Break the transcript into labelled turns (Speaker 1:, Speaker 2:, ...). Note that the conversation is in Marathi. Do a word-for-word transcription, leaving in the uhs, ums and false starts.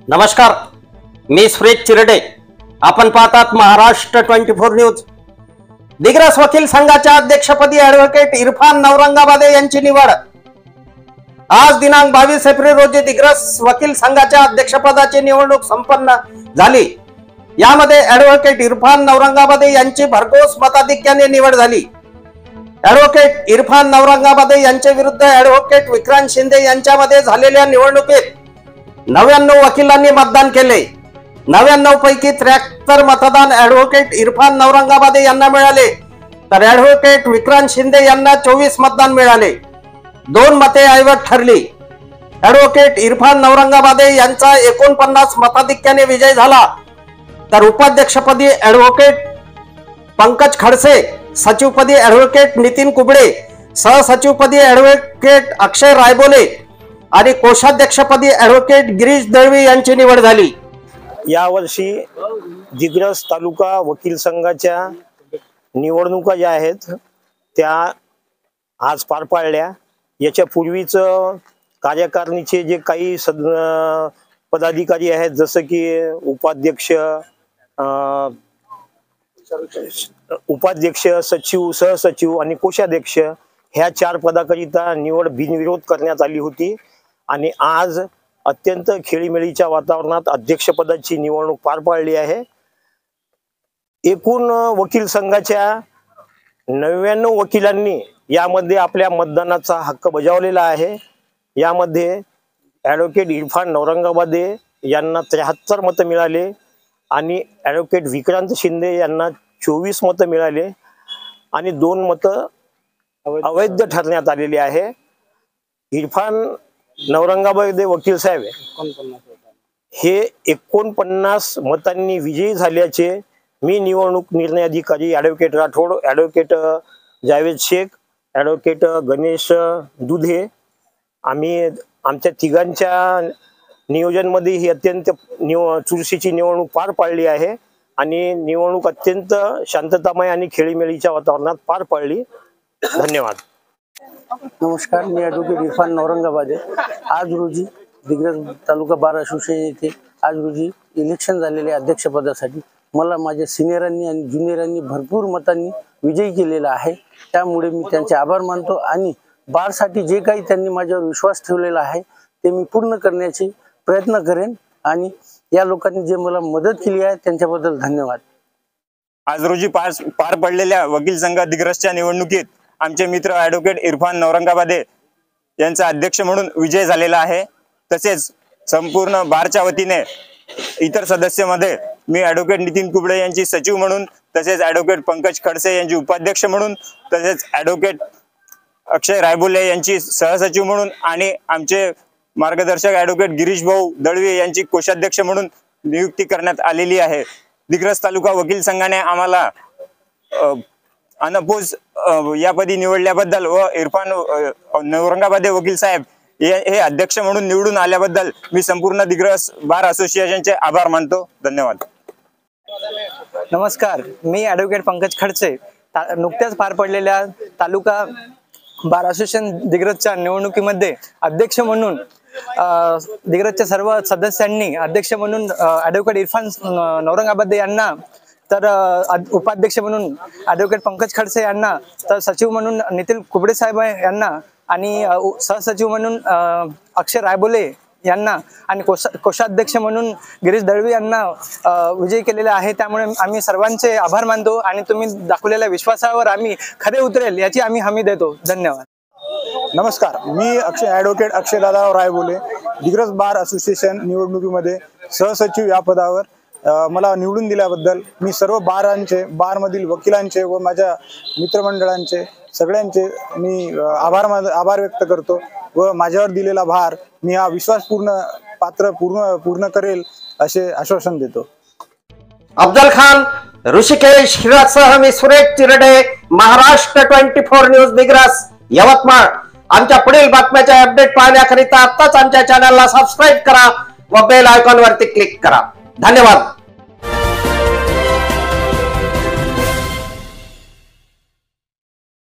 Speaker 1: नमस्कार, मी सुरेश चिरडे. आपण पाहतात Maharashtra twenty four news. Digras वकील संघाच्या अध्यक्षपदी ॲडव्होकेट इरफान नौरंगाबादे यांची निवड. आज दिनांक बावीस एप्रिल रोजी दिग्रस वकील संघाच्या अध्यक्षपदाची निवडणूक संपन्न झाली. यामध्ये ॲडव्होकेट इरफान नौरंगाबादे यांची भरघोस मताधिक्याने निवड झाली. ॲडव्होकेट इरफान नौरंगाबादे यांच्या विरुद्ध ॲडव्होकेट विक्रांत शिंदे यांच्यामध्ये झालेल्या निवडणुकीत नव्याण्णव वकिलांनी मतदान केले. नव्याण्णव पैकी त्र्याहत्तर मतदान ॲडव्होकेट इरफान नौरंगाबादे यांना मिळाले, तर ॲडव्होकेट विक्रांत शिंदे यांना चोवीस मतदान मिळाले. दोन मते ऐवज ठरली. ॲडव्होकेट इरफान नौरंगाबादे यांचा एकोणपन्नास मताधिक्याने विजय झाला, तर उपाध्यक्षपदी ॲडव्होकेट पंकज खडसे, सचिवपदी ॲडव्होकेट नितीन कुबडे, सहसचिवपदी ॲडव्होकेट अक्षय रायबोले आणि कोषाध्यक्षपदी ॲडव्होकेट गिरीश दळवी यांची निवड झाली.
Speaker 2: यावर्षी दिग्रस तालुका वकील संघाच्या निवडणुका ज्या आहेत त्या आज पार पाडल्या. याच्या पूर्वीच कार्यकारिणीचे जे काही सद पदाधिकारी आहेत, जसं की उपाध्यक्ष उपाध्यक्ष सचिव, सहसचिव आणि कोषाध्यक्ष ह्या चार पदाकरिता निवड बिनविरोध करण्यात आली होती. आणि आज अत्यंत खेळीमेळीच्या वातावरणात अध्यक्षपदाची निवडणूक पार पाडली आहे. एकूण वकील संघाच्या नव्याण्णव वकिलांनी यामध्ये आपल्या मतदानाचा हक्क बजावलेला आहे. यामध्ये ॲडव्होकेट इरफान नौरंगाबादे यांना त्र्याहत्तर मतं मिळाले आणि ॲडव्होकेट विक्रांत शिंदे यांना चोवीस मतं मिळाले आणि दोन मतं अवैध ठरण्यात आलेली आहे. इरफान नौरंगाबादे वकील साहेब हे एकोणपन्नास मतांनी विजयी झाल्याचे मी निवडणूक निर्णय अधिकारी advocate Rathod, advocate Javed Shaikh, advocate Ganesh Dudhe आम्ही आमच्या तिघांच्या नियोजनमध्ये ही अत्यंत निव चुरशीची निवडणूक पार पाडली आहे आणि निवडणूक अत्यंत शांततामय आणि खेळीमेळीच्या वातावरणात पार पडली. धन्यवाद.
Speaker 3: नमस्कार, मी ॲडव्होकेट इरफान नौरंगाबादे. आज रोजी दिग्रस तालुका बार असोसिएशन येथे आज रोजी इलेक्शन झालेले अध्यक्षपदासाठी मला माझ्या सिनियरांनी आणि ज्युनियरांनी भरपूर मतांनी विजयी केलेला आहे. त्यामुळे मी त्यांचे आभार मानतो आणि बारसाठी जे काही त्यांनी माझ्यावर विश्वास ठेवलेला आहे ते मी पूर्ण करण्याचे प्रयत्न करेन आणि या लोकांनी जे मला मदत केली आहे त्यांच्याबद्दल धन्यवाद.
Speaker 4: आज रोजी पार पार पडलेल्या वकील संघ दिग्रसच्या निवडणुकीत आमचे मित्र ॲडव्होकेट इरफान नौरंगाबादे यांचा अध्यक्ष म्हणून विजय झालेला आहे. तसेच संपूर्ण बारच्या वतीने इतर सदस्यामध्ये मी ॲडव्होकेट नितीन कुबडे यांची सचिव म्हणून, तसेच ॲडव्होकेट पंकज खडसे यांची उपाध्यक्ष म्हणून, तसेच ॲडव्होकेट अक्षय रायबोले यांची सहसचिव म्हणून आणि आमचे मार्गदर्शक ॲडव्होकेट गिरीश भाऊ दळवी यांची कोषाध्यक्ष म्हणून नियुक्ती करण्यात आलेली आहे. दिग्रस तालुका वकील संघाने आम्हाला अनपोज यापदी निवडल्याबद्दल व इरफान नौरंगाबादे वकील साहेब हे अध्यक्ष म्हणून निवडून आल्याबद्दल मी संपूर्ण दिग्रस बार असोसिएशनचे आभार मानतो. धन्यवाद.
Speaker 5: नमस्कार, मी ॲडव्होकेट पंकज खडसे. नुकत्याच पार पडलेल्या तालुका बार असोसिएशन दिग्रसच्या निवडणुकीमध्ये अध्यक्ष म्हणून दिग्रसच्या सर्व सदस्यांनी अध्यक्ष म्हणून ॲडव्होकेट इरफान नौरंगाबादे यांना, तर उपाध्यक्ष म्हणून ॲडव्होकेट पंकज खडसे यांना, तर सचिव म्हणून नितीन कुबडे साहेब यांना आणि सहसचिव म्हणून अक्षय रायबोले यांना आणि कोषा कोषाध्यक्ष म्हणून गिरीश दळवी यांना विजयी केलेले आहे. त्यामुळे आम्ही सर्वांचे आभार मानतो आणि तुम्ही दाखवलेल्या विश्वासावर आम्ही खरे उतरेल याची आम्ही हमी देतो. धन्यवाद.
Speaker 6: नमस्कार, मी अक्षय ॲडव्होकेट अक्षय दादा रायबोले. दिग्रस बार असोसिएशन निवडणुकीमध्ये सहसचिव या पदावर मला निवडून दिल्याबद्दल मी सर्व बारांचे, बारमधील वकिलांचे व माझ्या मित्रमंडळांचे सगळ्यांचे मी आभार आभार व्यक्त करतो व माझ्यावर दिलेला भार मी हा विश्वासपूर्ण पात्र पूर्ण पूर्ण करेल असे आश्वासन देतो.
Speaker 1: अफजल खान, ऋषिकेश हिरासह मी Suresh Chirde, Maharashtra twenty four news Digras, Yavatmal. आमच्या पुढील बातम्याचे अपडेट पाहण्याकरिता आताच आमच्या चॅनलला सबस्क्राईब करा व बेल आयकॉन वरती क्लिक करा. धन्यवाद.